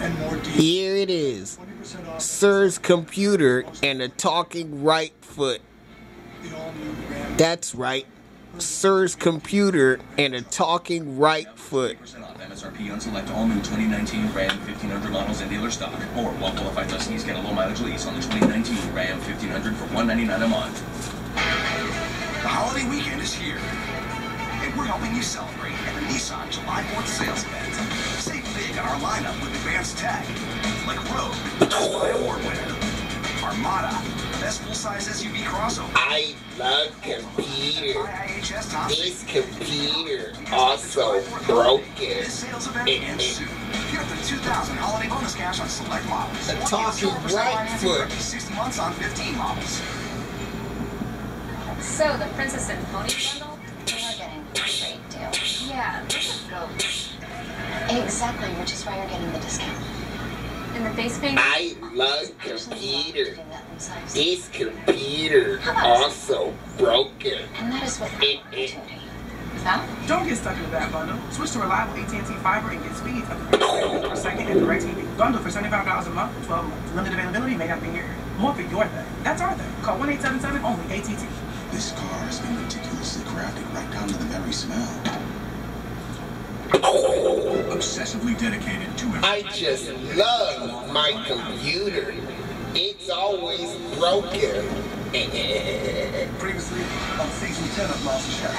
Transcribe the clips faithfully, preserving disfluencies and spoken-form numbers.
and more deals. Here it is. Sir's computer and a talking right foot. The all-new Ram. That's right. Sir's computer and a talking right foot. fifty percent off M S R P on select all new twenty nineteen Ram fifteen hundred models in dealer stock. Or while qualified lessees get a low mileage lease on the twenty nineteen Ram fifteen hundred for one ninety-nine a month. The holiday weekend is here, and we're helping you celebrate at the Nissan July fourth sales event. Save big on our lineup with advanced tech, like Rogue, Best Buy Award winner, Armada, best full-size S U V crossover. I love computer. I H S top This computer also broken. This sales event ends soon. Get up to two thousand holiday bonus cash on select models. A Or talking zero percent right financing for foot. up to sixty months on fifteen models. So, the Princess and Pony bundle? We are getting a great deal. Yeah, let's go. Exactly, which is why you're getting the discount. In the face paint? I love computer. Getting that size. This computer also broken. And that is what Eh, eh. opportunity. Now? Don't get stuck in that bundle. Switch to reliable A T and T fiber and get speeds up to thirty megabits per second and DirecTV. Bundle for seventy-five dollars a month for twelve months. Limited availability may not be here. More for your thing. That's our thing. Call one eight seven seven only A T T. This car has been meticulously crafted right down to the very smell. Obsessively dedicated to it. I just love my computer. It's always broken. Previously on season ten of MasterChef.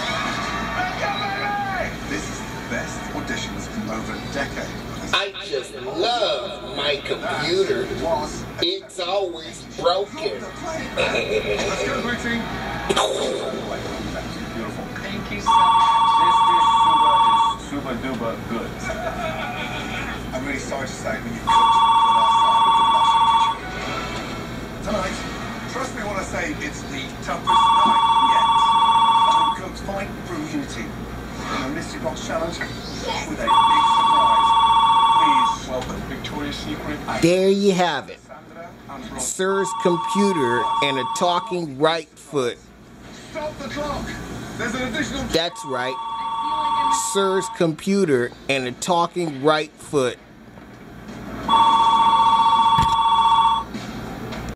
This is the best auditions in over a decade. I just love my computer. It's always broken. Let's go, Booty. Beautiful. Thank you so much. This dish super is super duper good. I'm really sorry to say, but you've cooked the last time with the Russian kitchen. Tonight, trust me when I say it's the toughest night yet. Home Cooks fight for immunity in the Mystery Box Challenge with a big surprise. Please welcome Victoria's Secret. There you have it. Sandra and Rob. Sir's computer and a talking right foot. Stop the clock. There's an additional. That's right. I feel like I'm... Sir's computer and a talking right foot.